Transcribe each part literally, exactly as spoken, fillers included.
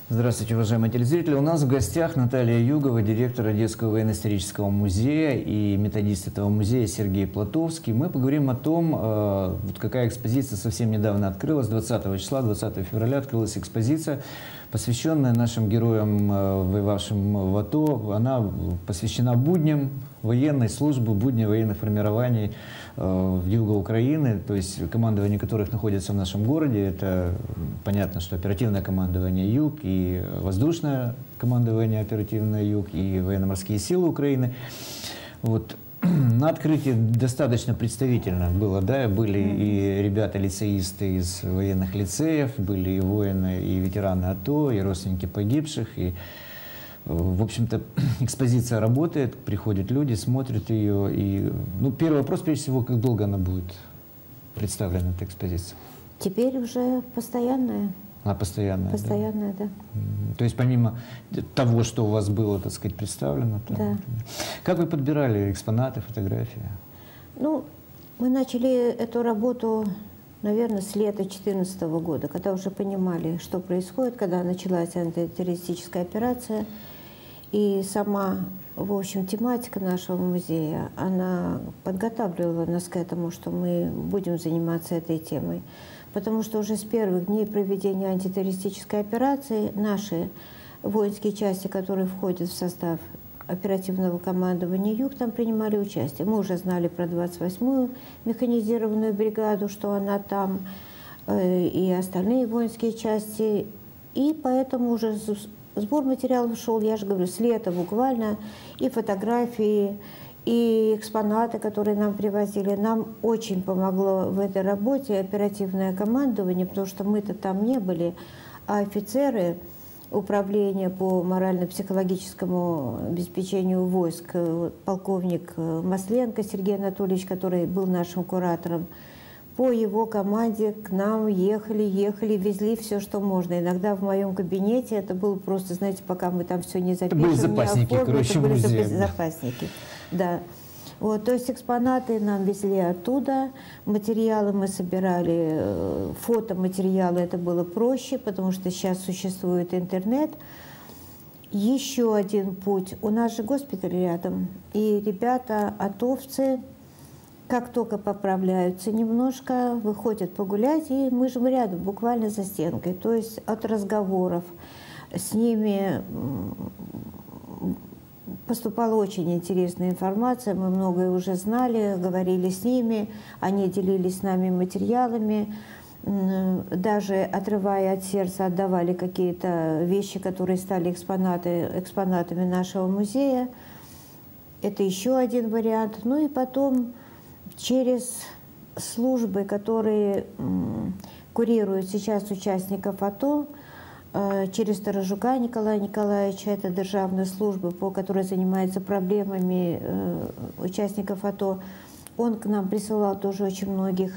Здравствуйте, уважаемые телезрители. У нас в гостях Наталья Югова, директор Одесского военно-исторического музея, и методист этого музея Сергей Платовский. Мы поговорим о том, вот какая экспозиция совсем недавно открылась. двадцатого числа, двадцатого февраля открылась экспозиция, посвященная нашим героям, воевавшим в АТО. Она посвящена будням военной службы, будням военных формирований в юго Украины, то есть командование которых находится в нашем городе. Это понятно, что оперативное командование Юг, и воздушное командование оперативное Юг, и военно-морские силы Украины. Вот. На открытии достаточно представительно было, да, были и ребята-лицеисты из военных лицеев, были и воины, и ветераны АТО, и родственники погибших, и в общем-то, экспозиция работает, приходят люди, смотрят ее. И, ну, первый вопрос, прежде всего, как долго она будет представлена, эта экспозиция? Теперь уже постоянная. Она постоянная? Постоянная, да. да. То есть помимо того, что у вас было, так сказать, представлено? Там, да. Как вы подбирали экспонаты, фотографии? Ну, мы начали эту работу, наверное, с лета две тысячи четырнадцатого года, когда уже понимали, что происходит, когда началась антитеррористическая операция. И сама, в общем, тематика нашего музея, она подготавливала нас к этому, что мы будем заниматься этой темой. Потому что уже с первых дней проведения антитеррористической операции наши воинские части, которые входят в состав оперативного командования «Юг», там принимали участие. Мы уже знали про двадцать восьмую механизированную бригаду, что она там, э, и остальные воинские части. И поэтому уже сбор материалов шел, я же говорю, с лета буквально, и фотографии, и экспонаты, которые нам привозили. Нам очень помогло в этой работе оперативное командование, потому что мы-то там не были, а офицеры управления по морально-психологическому обеспечению войск, полковник Масленко Сергей Анатольевич, который был нашим куратором, по его команде к нам ехали, ехали, везли все, что можно. Иногда в моем кабинете это было просто, знаете, пока мы там все не запишем, это были запасники, не оформим, это были музея, запасники. Да. Вот, то есть экспонаты нам везли оттуда, материалы мы собирали, фотоматериалы это было проще, потому что сейчас существует интернет. Еще один путь. У нас же госпиталь рядом, и ребята, атовцы, как только поправляются немножко, выходят погулять, и мы же рядом, буквально за стенкой. То есть от разговоров с ними поступала очень интересная информация, мы многое уже знали, говорили с ними, они делились с нами материалами, даже отрывая от сердца, отдавали какие-то вещи, которые стали экспонаты, экспонатами нашего музея. Это еще один вариант. Ну и потом через службы, которые курируют сейчас участников АТО, через Сторожука Николая Николаевича, это державная служба, по которой занимается проблемами участников АТО, он к нам присылал тоже очень многих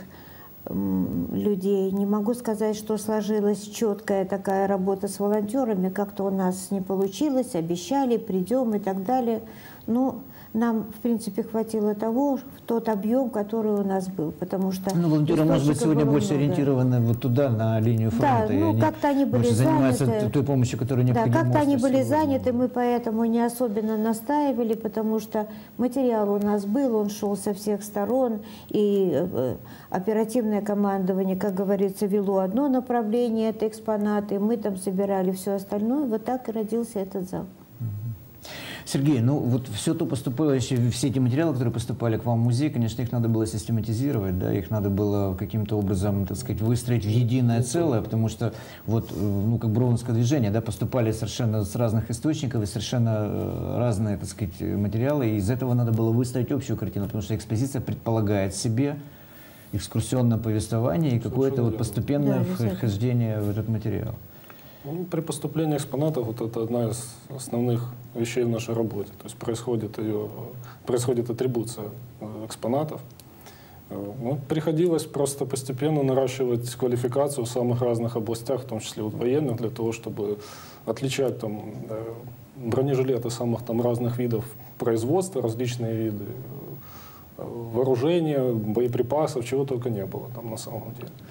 людей. Не могу сказать, что сложилась четкая такая работа с волонтерами, как-то у нас не получилось, обещали, придем и так далее. Но нам, в принципе, хватило того, в тот объем, который у нас был, потому что... Ну, волонтеры, может быть, сегодня больше много. ориентированы вот туда, на линию фронта. Да, ну, как-то они были занимаются заняты. той помощью, которая необходима. Да, как-то они были сегодня. заняты, мы поэтому не особенно настаивали, потому что материал у нас был, он шел со всех сторон, и оперативное командование, как говорится, вело одно направление, это экспонаты, мы там собирали все остальное, вот так и родился этот зал. Сергей, ну вот все то поступающее, все эти материалы, которые поступали к вам в музей, конечно, их надо было систематизировать, да, их надо было каким-то образом, так сказать, выстроить в единое целое, потому что вот, ну, как Броуновское движение, да, поступали совершенно с разных источников и совершенно разные, так сказать, материалы, и из этого надо было выстроить общую картину, потому что экспозиция предполагает в себе экскурсионное повествование и какое-то вот постепенное да, вхождение в этот материал. Ну, при поступлении экспонатов вот это одна из основных вещей в нашей работе. То есть происходит, ее, происходит атрибуция экспонатов. Ну, приходилось просто постепенно наращивать квалификацию в самых разных областях, в том числе вот военных, для того, чтобы отличать там, бронежилеты самых там, разных видов производства, различные виды вооружения, боеприпасов, чего только не было там на самом деле.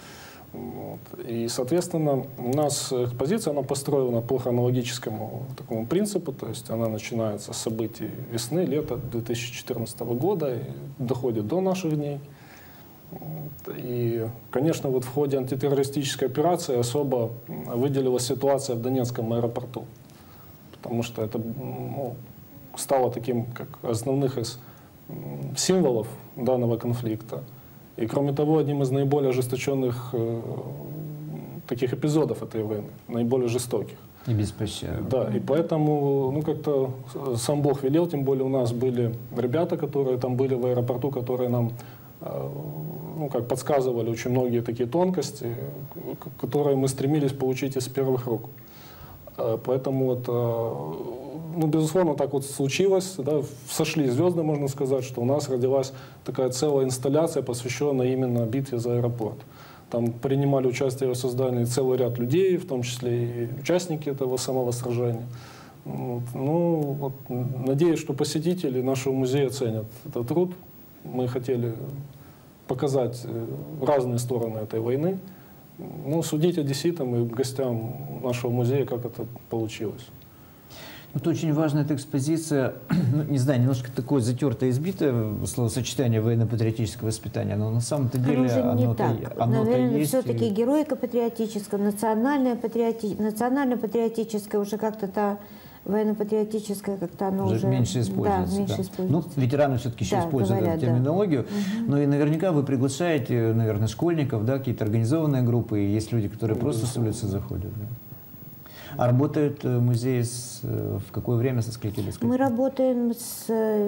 Вот. И, соответственно, у нас экспозиция, она построена по хронологическому такому принципу, то есть она начинается с событий весны, лета две тысячи четырнадцатого года и доходит до наших дней. Вот. И, конечно, вот в ходе антитеррористической операции особо выделилась ситуация в Донецком аэропорту, потому что это, ну, стало таким, как основных из символов данного конфликта. И, кроме того, одним из наиболее ожесточенных э, таких эпизодов этой войны, наиболее жестоких. И беспощадных. Да, и поэтому, ну, как-то сам Бог велел, тем более у нас были ребята, которые там были в аэропорту, которые нам, э, ну, как подсказывали очень многие такие тонкости, которые мы стремились получить из первых рук. Э, поэтому вот, э, ну, безусловно, так вот случилось, да, сошли звезды, можно сказать, что у нас родилась такая целая инсталляция, посвященная именно битве за аэропорт. Там принимали участие в создании целый ряд людей, в том числе и участники этого самого сражения. Вот. Ну, вот, надеюсь, что посетители нашего музея ценят этот труд. Мы хотели показать разные стороны этой войны. Ну, судить одесситам и гостям нашего музея, как это получилось. Вот очень важна эта экспозиция, ну, не знаю, немножко такое затертое, избитое словосочетание военно-патриотическое воспитание, но на самом-то деле оно же не оно-то, так. оно-то Наверное, есть. все-таки героико-патриотическое, национальное патриоти... национально-патриотическое, уже как-то военно-патриотическое, как-то оно уже, уже меньше используется. Да, меньше да. используется. Ну, ветераны все-таки еще Да, используют говорят, эту терминологию. Да. Угу. Но и наверняка вы приглашаете, наверное, школьников, да, какие-то организованные группы, и есть люди, которые просто с улицы заходят. Да. А работает музей с, в какое время, со скольки до скольки? Мы работаем с,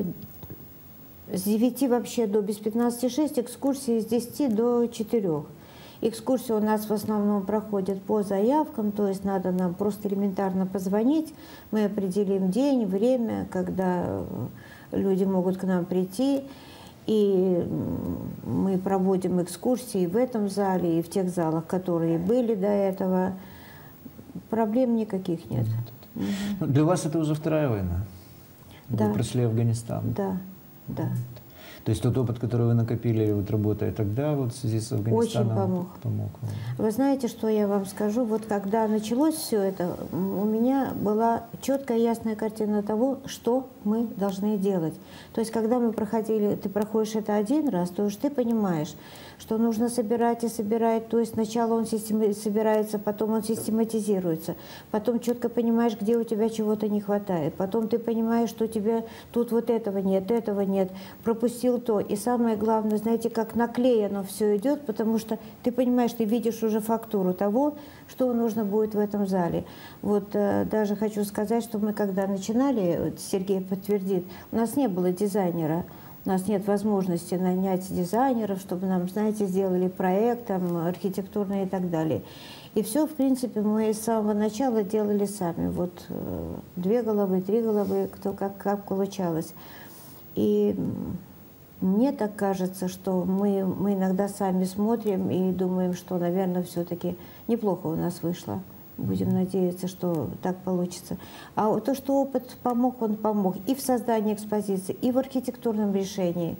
с девяти вообще до без пятнадцати шесть, экскурсии с десяти до четырёх. Экскурсии у нас в основном проходят по заявкам, то есть надо нам просто элементарно позвонить, мы определим день, время, когда люди могут к нам прийти, и мы проводим экскурсии в этом зале и в тех залах, которые были до этого. Проблем никаких нет. Ну, для вас это уже вторая война? Да. Вы прошли Афганистан? Да, да. То есть тот опыт, который вы накопили, вот, работая тогда, вот, в связи с Афганистаном, очень помог. помог вам. Вы знаете, что я вам скажу? Вот когда началось все это, у меня была четкая, ясная картина того, что мы должны делать. То есть, когда мы проходили, ты проходишь это один раз, то уж ты понимаешь, что нужно собирать и собирать. То есть сначала он собирается, потом он систематизируется. Потом четко понимаешь, где у тебя чего-то не хватает. Потом ты понимаешь, что у тебя тут вот этого нет, этого нет. Пропустил то. И самое главное, знаете, как наклеено все идет, потому что ты понимаешь, ты видишь уже фактуру того, что нужно будет в этом зале. Вот э, даже хочу сказать, что мы когда начинали, вот Сергей подтвердит, у нас не было дизайнера. У нас нет возможности нанять дизайнеров, чтобы нам, знаете, сделали проект, там, архитектурный и так далее. И все, в принципе, мы с самого начала делали сами. Вот э, две головы, три головы, кто как, как получалось. И мне так кажется, что мы, мы иногда сами смотрим и думаем, что, наверное, все-таки неплохо у нас вышло. Будем надеяться, что так получится. А то, что опыт помог, он помог и в создании экспозиции, и в архитектурном решении.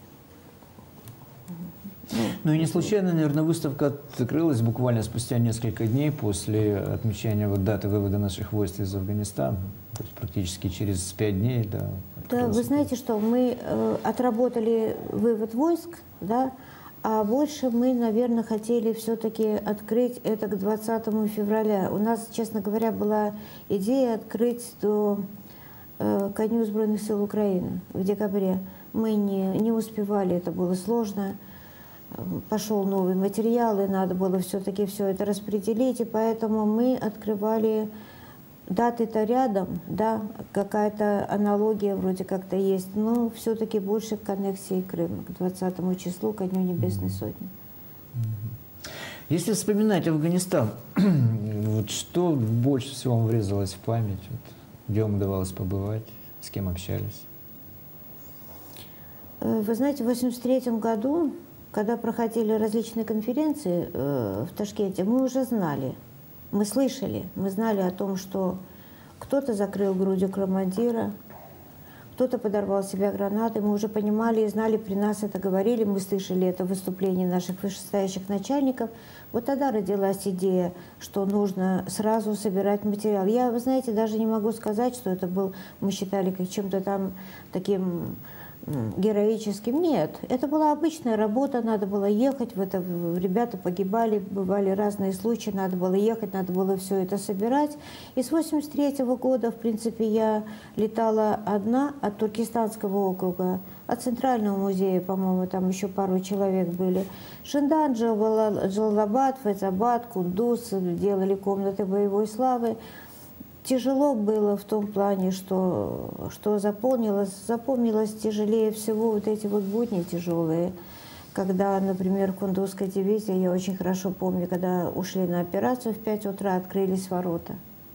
Ну и не случайно, наверное, выставка открылась буквально спустя несколько дней после отмечания вот даты вывода наших войск из Афганистана. То есть практически через пять дней, да. Да, вы знаете, что мы э, отработали вывод войск, да, а больше мы, наверное, хотели все-таки открыть это к двадцатому февраля. У нас, честно говоря, была идея открыть до э, ко Дню Сбройных сил Украины в декабре. Мы не, не успевали, это было сложно. Пошел новый материал, и надо было все-таки все это распределить, и поэтому мы открывали даты-то рядом, да, какая-то аналогия вроде как-то есть, но все-таки больше к аннексии Крыма, к двадцатому числу, ко Дню Небесной Сотни. Если вспоминать Афганистан, вот что больше всего вам врезалось в память? Вот, где вам удавалось побывать, с кем общались? Вы знаете, в восемьдесят третьем году, когда проходили различные конференции э, в Ташкенте, мы уже знали, мы слышали, мы знали о том, что кто-то закрыл грудью командира, кто-то подорвал себя гранатой. Мы уже понимали и знали, при нас это говорили, мы слышали это в выступлении наших вышестоящих начальников. Вот тогда родилась идея, что нужно сразу собирать материал. Я, вы знаете, даже не могу сказать, что это был, мы считали как чем-то там таким героическим. Нет, это была обычная работа, надо было ехать, в это, ребята погибали, бывали разные случаи, надо было ехать, надо было все это собирать. И с восемьдесят третьего года, в принципе, я летала одна от Туркестанского округа, от Центрального музея, по-моему, там еще пару человек были. Шиндан, Джалалабад, Файзабад, Кундуз, делали комнаты боевой славы. Тяжело было в том плане, что, что запомнилось, запомнилось тяжелее всего вот эти вот будни тяжелые. Когда, например, в Кундузской дивизии, я очень хорошо помню, когда ушли на операцию в пять утра, открылись ворота.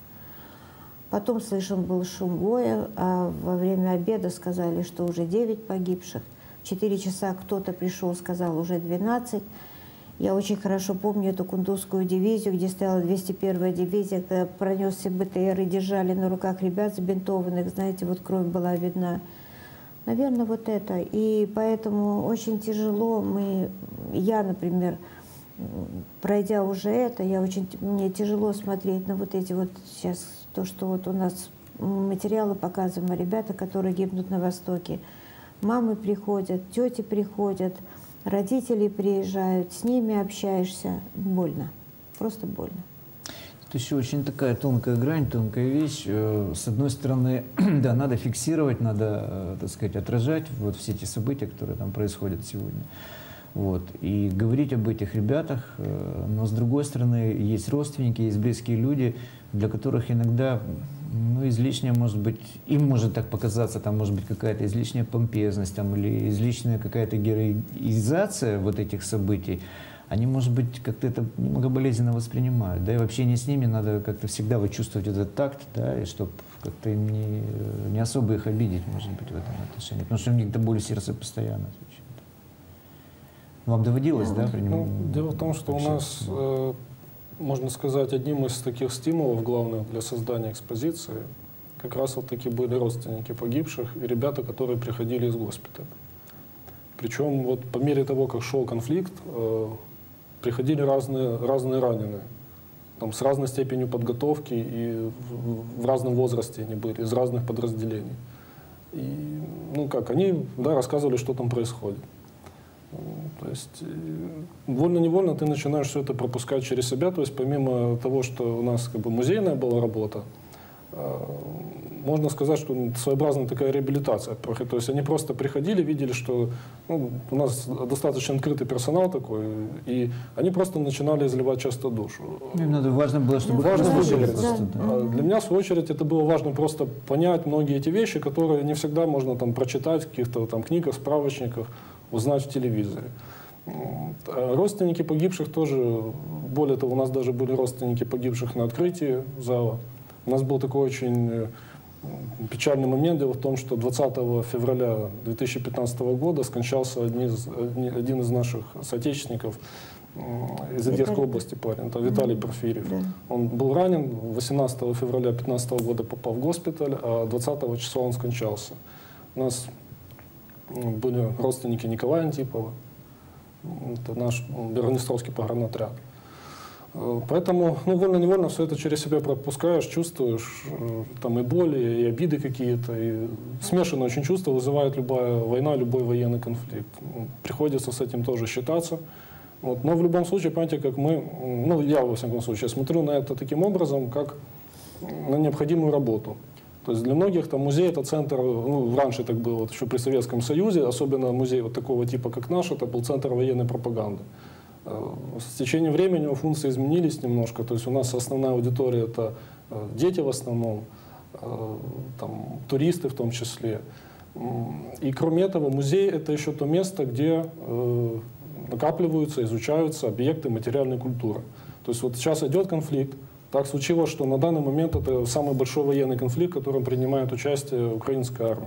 Потом слышен был шум боя, а во время обеда сказали, что уже девять погибших. В четыре часа кто-то пришел, сказал, уже двенадцать. Я очень хорошо помню эту Кундузскую дивизию, где стояла двести первая дивизия, когда пронесся БТР и держали на руках ребят забинтованных, знаете, вот кровь была видна. Наверное, вот это. И поэтому очень тяжело мы, я, например, пройдя уже это, я очень, мне тяжело смотреть на вот эти вот сейчас, то, что вот у нас материалы показываем, ребята, которые гибнут на Востоке. Мамы приходят, тети приходят, родители приезжают, с ними общаешься. Больно, просто больно. Это еще очень такая тонкая грань, тонкая вещь. С одной стороны, да, надо фиксировать, надо, так сказать, отражать вот все эти события, которые там происходят сегодня. Вот, и говорить об этих ребятах, но с другой стороны, есть родственники, есть близкие люди, для которых иногда, ну, излишняя, может быть, им может так показаться, там может быть какая-то излишняя помпезность, там, или излишняя какая-то героизация вот этих событий, они, может быть, как-то это немного болезненно воспринимают, да, и в общении с ними надо как-то всегда вот чувствовать этот такт, да, и чтобы как-то не, не особо их обидеть, может быть, в этом отношении, потому что у них до боли сердца постоянно звучит. Вам доводилось, да, принимать? Ну, дело в том, что у нас, э, можно сказать, одним из таких стимулов главных для создания экспозиции как раз вот такие были родственники погибших и ребята, которые приходили из госпиталя. Причем вот по мере того, как шел конфликт, э, приходили разные, разные раненые, там, с разной степенью подготовки и в, в разном возрасте они были, из разных подразделений. И, ну как, они, да, рассказывали, что там происходит. То есть вольно-невольно ты начинаешь все это пропускать через себя. То есть помимо того, что у нас как бы музейная была работа, можно сказать, что своеобразная такая реабилитация. То есть они просто приходили, видели, что ну, у нас достаточно открытый персонал такой, и они просто начинали изливать часто душу. Им надо, важно было, чтобы важно выделиться. Да. Да. Для меня, в свою очередь, это было важно просто понять многие эти вещи, которые не всегда можно там прочитать в каких-то там книгах, справочниках, узнать в телевизоре. Родственники погибших тоже, более того, у нас даже были родственники погибших на открытии зала. У нас был такой очень печальный момент. Дело в том, что двадцатого февраля две тысячи пятнадцатого года скончался один из, один из наших соотечественников из Одесской области, парень, это Виталий Порфирьев. Да. Он был ранен, восемнадцатого февраля две тысячи пятнадцатого года попал в госпиталь, а двадцатого числа он скончался. У нас были родственники Николая Антипова, это наш Белгороднестровский погранотряд. Поэтому, ну, вольно-невольно все это через себя пропускаешь, чувствуешь, там и боли, и обиды какие-то, и смешанные очень чувства вызывает любая война, любой военный конфликт. Приходится с этим тоже считаться. Вот. Но в любом случае, понимаете, как мы, ну, я, во всяком случае, смотрю на это таким образом, как на необходимую работу. То есть для многих там музей — это центр, ну, раньше так было, вот еще при Советском Союзе, особенно музей вот такого типа, как наш, это был центр военной пропаганды. С течением времени его функции изменились немножко, то есть у нас основная аудитория — это дети в основном, там, туристы в том числе. И кроме этого, музей — это еще то место, где накапливаются, изучаются объекты материальной культуры. То есть вот сейчас идет конфликт. Так случилось, что на данный момент это самый большой военный конфликт, в котором принимает участие украинская армия.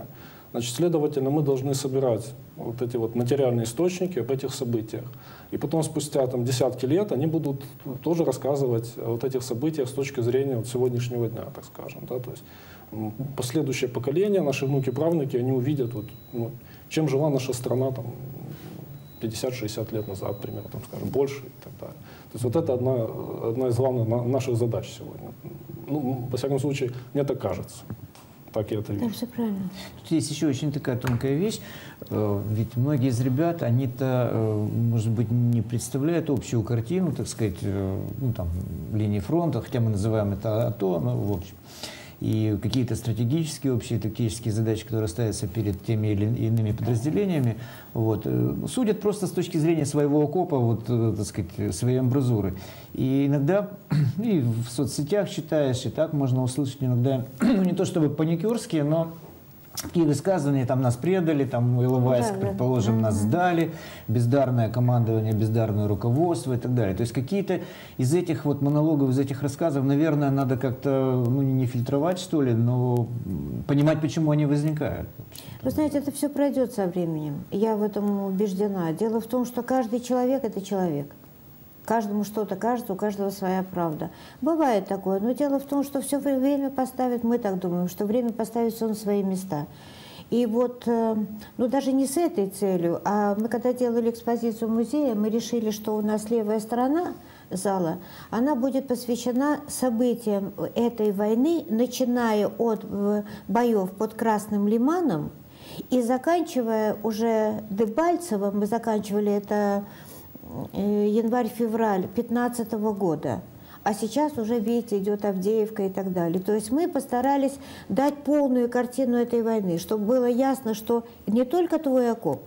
Значит, следовательно, мы должны собирать вот эти вот материальные источники об этих событиях. И потом, спустя там, десятки лет, они будут тоже рассказывать о вот этих событиях с точки зрения вот сегодняшнего дня, так скажем. Да? То есть последующее поколение, наши внуки, правнуки, они увидят, вот, ну, чем жила наша страна там, пятьдесят-шестьдесят лет назад, примерно, там, скажем, больше и так далее. То есть вот это одна, одна из главных наших задач сегодня. Ну, во всяком случае, мне так кажется. Так я это вижу. Да, все правильно. Тут есть еще очень такая тонкая вещь. Ведь многие из ребят, они-то, может быть, не представляют общую картину, так сказать, ну, там, линии фронта, хотя мы называем это АТО, ну, в общем. И какие-то стратегические, общие тактические задачи, которые ставятся перед теми или иными подразделениями, вот, судят просто с точки зрения своего окопа, вот, так сказать, своей амбразуры. И иногда и в соцсетях читаешь, и так можно услышать иногда, ну не то чтобы паникерские, но такие высказывания, там нас предали, там Иловайск, да, предположим, да. нас сдали, бездарное командование, бездарное руководство и так далее. То есть какие-то из этих вот монологов, из этих рассказов, наверное, надо как-то, ну, не фильтровать, что ли, но понимать, почему они возникают. Вы знаете, это все пройдет со временем. Я в этом убеждена. Дело в том, что каждый человек – это человек. Каждому что-то кажется, у каждого своя правда. Бывает такое, но дело в том, что все время поставит, мы так думаем, что время поставит все на свои места. И вот, ну даже не с этой целью, а мы когда делали экспозицию музея, мы решили, что у нас левая сторона зала, она будет посвящена событиям этой войны, начиная от боев под Красным Лиманом и заканчивая уже Дебальцевым, мы заканчивали это январь-февраль две тысячи пятнадцатого года, а сейчас уже, видите, идет Авдеевка и так далее. То есть мы постарались дать полную картину этой войны, чтобы было ясно, что не только твой окоп,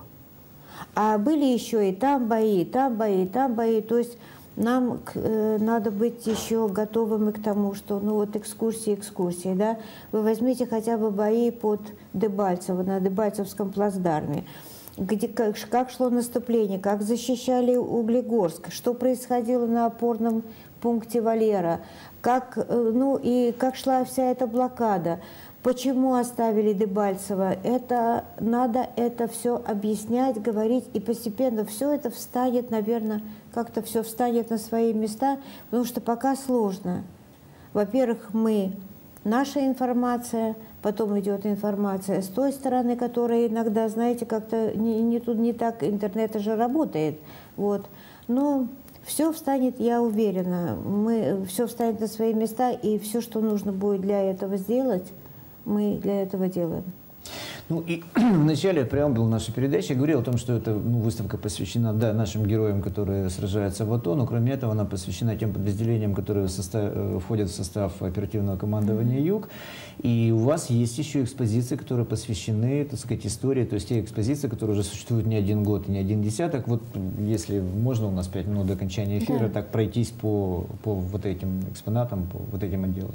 а были еще и там бои, и там бои, и там бои. То есть нам э, надо быть еще готовыми к тому, что, ну вот экскурсии, экскурсии, да, вы возьмите хотя бы бои под Дебальцево, на Дебальцевском плацдарме. Где, как, как шло наступление, как защищали Углегорск, что происходило на опорном пункте Валера, как, ну, и как шла вся эта блокада, почему оставили Дебальцево. Это надо это все объяснять, говорить, и постепенно все это встанет, наверное, как-то все встанет на свои места, потому что пока сложно. Во-первых, мы, наша информация, потом идет информация с той стороны, которая иногда, знаете, как-то не, не, тут не так, интернет же работает. Вот. Но все встанет, я уверена, мы, все встанет на свои места, и все, что нужно будет для этого сделать, мы для этого делаем. Ну и в начале преамбулы нашей передачи я говорил о том, что эта, ну, выставка посвящена, да, нашим героям, которые сражаются в АТО, но кроме этого она посвящена тем подразделениям, которые в состав, входят в состав оперативного командования «Юг». И у вас есть еще экспозиции, которые посвящены, так сказать, истории, то есть те экспозиции, которые уже существуют не один год и не один десяток. Вот если можно, у нас пять минут до окончания эфира, да, так пройтись по, по вот этим экспонатам, по вот этим отделам.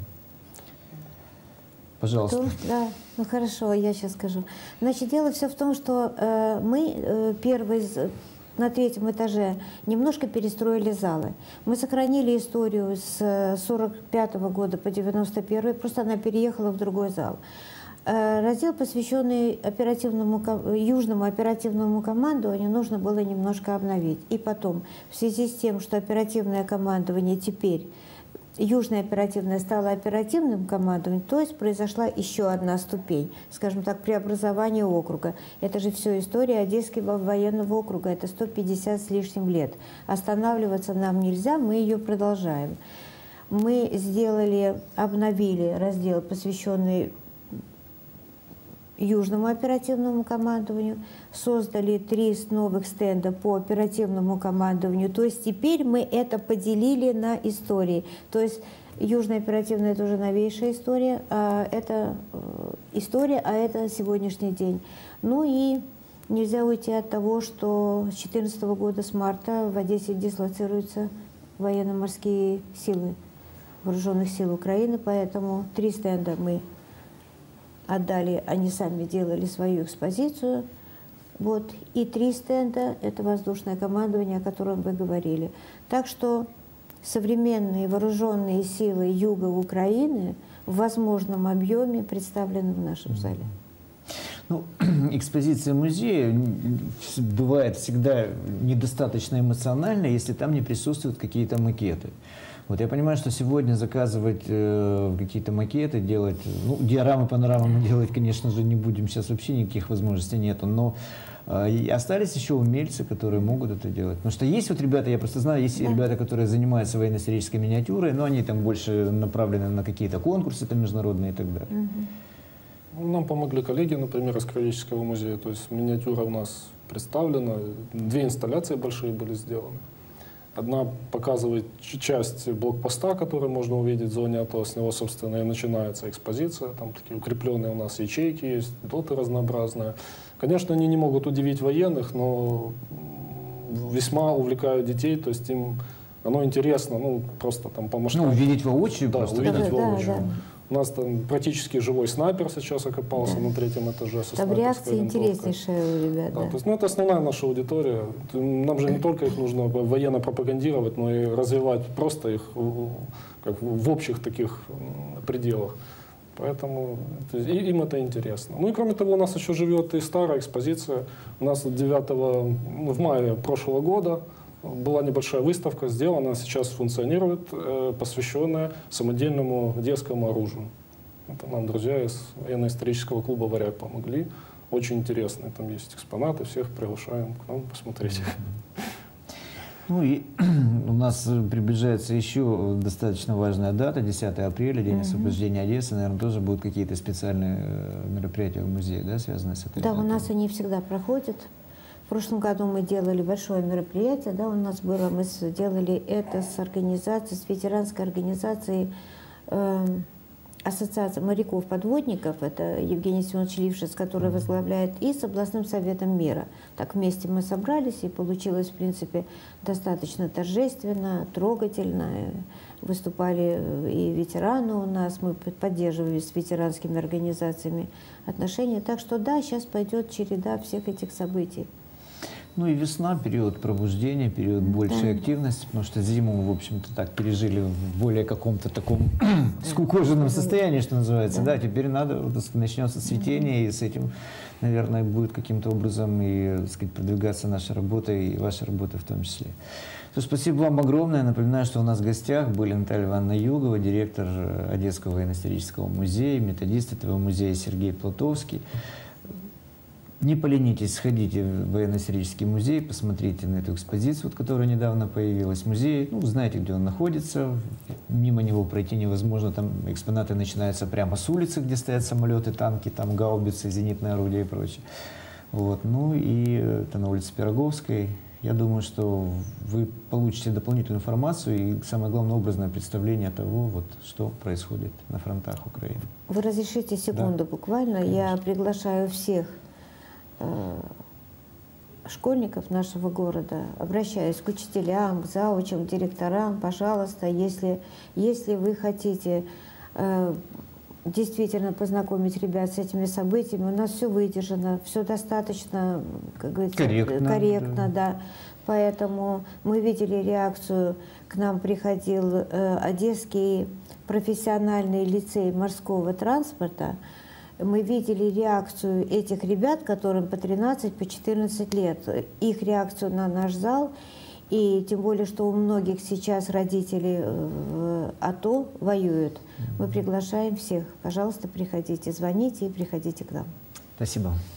Пожалуйста. То, да, ну хорошо, я сейчас скажу. Значит, дело все в том, что э, мы э, первый на третьем этаже немножко перестроили залы. Мы сохранили историю с сорок пятого года по девяносто первый, просто она переехала в другой зал. Э, раздел, посвященный оперативному, южному оперативному командованию, нужно было немножко обновить. И потом, в связи с тем, что оперативное командование теперь Южное оперативное стало оперативным командованием, то есть произошла еще одна ступень, скажем так, преобразование округа. Это же все история Одесского военного округа, это сто пятьдесят с лишним лет. Останавливаться нам нельзя, мы ее продолжаем. Мы сделали, обновили раздел, посвященный Южному оперативному командованию, создали три новых стенда по оперативному командованию. То есть теперь мы это поделили на истории. То есть Южная оперативная – это уже новейшая история, а это история, а это сегодняшний день. Ну и нельзя уйти от того, что с две тысячи четырнадцатого года, с марта, в Одессе дислоцируются военно-морские силы вооруженных сил Украины, поэтому три стенда мы отдали, они сами делали свою экспозицию. Вот. И три стенда – это воздушное командование, о котором вы говорили. Так что современные вооруженные силы юга Украины в возможном объеме представлены в нашем зале. Ну, экспозиция музея бывает всегда недостаточно эмоциональной, если там не присутствуют какие-то макеты. Вот я понимаю, что сегодня заказывать э, какие-то макеты, делать, ну, диорамы, панорамы мы делать, конечно же, не будем, сейчас вообще никаких возможностей нету, но э, остались еще умельцы, которые могут это делать. Потому что есть вот ребята, я просто знаю, есть да. ребята, которые занимаются военно-исторической миниатюрой, но они там больше направлены на какие-то конкурсы там, международные и так далее. Угу. Нам помогли коллеги, например, из Кровеческого музея, то есть миниатюра у нас представлена, две инсталляции большие были сделаны. Одна показывает часть блокпоста, который можно увидеть в зоне АТО. С него, собственно, и начинается экспозиция. Там такие укрепленные у нас ячейки есть, доты разнообразные. Конечно, они не могут удивить военных, но весьма увлекают детей. То есть им оно интересно, ну, просто там по масштабу. Ну, увидеть воочию да, просто. увидеть да, воочию. Да, да. У нас там практически живой снайпер сейчас окопался да. на третьем этаже. Со там реакция интереснейшая у ребят. Да, Да. То есть, ну, это основная наша аудитория. Нам же не только их нужно военно пропагандировать, но и развивать просто их как в общих таких пределах. Поэтому есть, им это интересно. Ну и кроме того, у нас еще живет и старая экспозиция. У нас девятого, в мае прошлого года была небольшая выставка сделана, сейчас функционирует, э, посвященная самодельному детскому оружию. Это нам друзья из военно-исторического клуба «Варяг» помогли. Очень интересно. Там есть экспонаты, всех приглашаем к нам посмотреть. Ну и у нас приближается еще достаточно важная дата, десятое апреля, День освобождения Одессы. Наверное, тоже будут какие-то специальные мероприятия в музее, да, связанные с этой Да, датой? у нас они всегда проходят. В прошлом году мы делали большое мероприятие, да, у нас было, мы сделали это с организацией, с ветеранской организацией э, Ассоциации моряков-подводников, это Евгений Семенович Лившиц, который возглавляет, и с областным советом мира. Так вместе мы собрались, и получилось, в принципе, достаточно торжественно, трогательно. Выступали и ветераны у нас, мы поддерживали с ветеранскими организациями отношения. Так что да, сейчас пойдет череда всех этих событий. Ну и весна, период пробуждения, период большей да. активности, потому что зиму, в общем-то, так пережили в более каком-то таком скукоженном состоянии, что называется. Да, да теперь надо, начнется цветение, и с этим, наверное, будет каким-то образом и, так сказать, продвигаться наша работа, и ваша работа в том числе. То, спасибо вам огромное. Напоминаю, что у нас в гостях были Наталья Ивановна Югова, директор Одесского военно-исторического музея, методист этого музея Сергей Платовский. Не поленитесь, сходите в военно-исторический музей, посмотрите на эту экспозицию, которая недавно появилась. Музей, ну, знаете, где он находится, мимо него пройти невозможно, там экспонаты начинаются прямо с улицы, где стоят самолеты, танки, там гаубицы, зенитные орудия и прочее. Вот. Ну и это на улице Пироговской. Я думаю, что вы получите дополнительную информацию и, самое главное, образное представление того, вот, что происходит на фронтах Украины. Вы разрешите секунду да. буквально? Конечно. Я приглашаю всех школьников нашего города, обращаюсь к учителям, к заучам, к директорам, пожалуйста, если, если вы хотите э, действительно познакомить ребят с этими событиями, у нас все выдержано, все достаточно, как говорится, корректно, корректно да. да. Поэтому мы видели реакцию, к нам приходил э, Одесский профессиональный лицей морского транспорта. Мы видели реакцию этих ребят, которым по тринадцать, по четырнадцать лет, их реакцию на наш зал, и тем более, что у многих сейчас родители в АТО воюют. Мы приглашаем всех. Пожалуйста, приходите, звоните и приходите к нам. Спасибо.